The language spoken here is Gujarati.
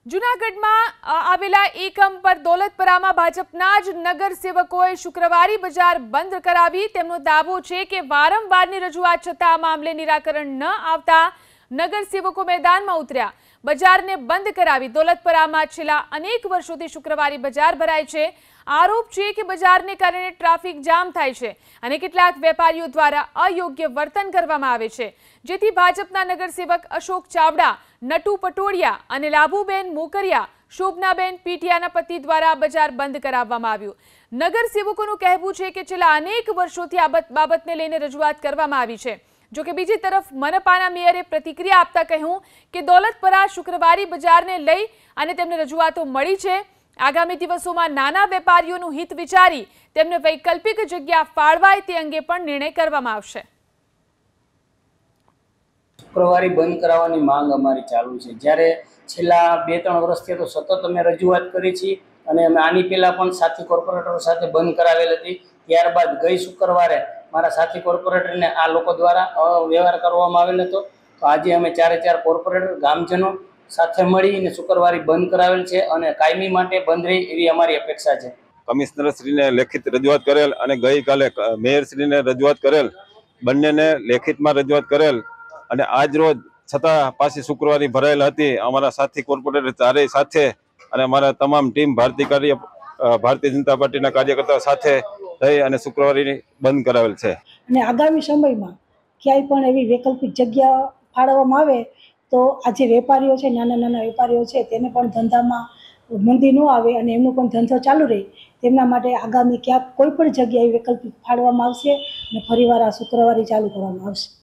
જૂનાગઢમાં આવેલા એકમ પર દોલતપરામાં ભાજપના જ નગરસેવકોએ શુક્રવારી બજાર બંધ કરાવી। તેમનો દાવો છે કે વારંવારની રજૂઆત છતાં આ મામલે નિરાકરણ ન આવતા નગરસેવકો મેદાનમાં ઉતર્યા, બજારને બંધ કરાવી। દોલતપરામાં છેલ્લા અનેક વર્ષોથી શુક્રવારી બજાર ભરાય છે। આરોપ છે કે બજારને કારણે ટ્રાફિક જામ થાય છે અને કેટલાક વેપારીઓ દ્વારા અયોગ્ય વર્તન કરવામાં આવે છે, જેથી ભાજપના નગરસેવક અશોક ચાવડા, નટુ પટોડિયા અને લાભુબેન મોકરિયા, શોભનાબેન પીટિયાના પતિ દ્વારા બજાર બંધ કરાવવામાં આવ્યું। નગરસેવકોનું કહેવું છે કે છેલ્લા અનેક વર્ષોથી આ બાબતને લઈને રજૂઆત કરવામાં આવી છે। જો કે બીજી તરફ મનપાના મેયરે પ્રતિક્રિયા આપતા કહ્યું કે દોલતપરા શુક્રવારી બજારને લઈ અને તેમને રજૂઆતો મળી છે। આગામી દિવસોમાં નાના વેપારીઓનું હિત વિચારી તેમને વૈકલ્પિક જગ્યા ફાળવાય તે અંગે પણ નિર્ણય કરવામાં આવશે। શુક્રવારી બંધ કરાવવાની માંગ અમારી ચાલુ છે, જ્યારે છેલ્લા 2-3 વર્ષથી તો સતત અમે રજૂઆત કરી છે અને અમે આની પહેલા પણ સાથી કોર્પોરેટરો સાથે બંધ કરાવેલ હતી। ત્યારબાદ ગઈ શુક્રવારે મારા સાથી કોર્પોરેટરને આ લોકો દ્વારા વ્યવહાર કરવામાં આવેલ હતો, તો આજે અમે 4 કોર્પોરેટર ગામજનો સાથે મળીને શુક્રવારી બંધ કરાવેલ છે અને કાયમી માટે બંધ રહે એવી અમારી અપેક્ષા છે। કમિશનરશ્રીને લેખિત રજૂઆત કરેલ અને ગઈકાલે મેયરશ્રીને રજૂઆત કરેલ, બંનેને લેખિતમાં રજૂઆત કરેલ અને આજ રોજ છતાં પાછી શુક્રવારી ભરાયેલ હતી। અમારા સાથી કોર્પોરેટર ચારેય સાથે અને અમારા તમામ ટીમ ભારતીય જનતા પાર્ટીના કાર્યકર્તાઓ સાથે થઈ અને શુક્રવારી બંધ કરાવેલ છે અને આગામી સમયમાં ક્યાંય પણ એવી વૈકલ્પિક જગ્યા ફાળવવામાં આવે તો આ જે વેપારીઓ છે, નાના વેપારીઓ છે, તેને પણ ધંધામાં મંદી ન આવે અને એમનો પણ ધંધો ચાલુ રહે, તેમના માટે આગામી ક્યાંક કોઈ પણ જગ્યાએ વૈકલ્પિક ફાળવવામાં આવશે અને ફરીવાર આ શુક્રવારી ચાલુ કરવામાં આવશે।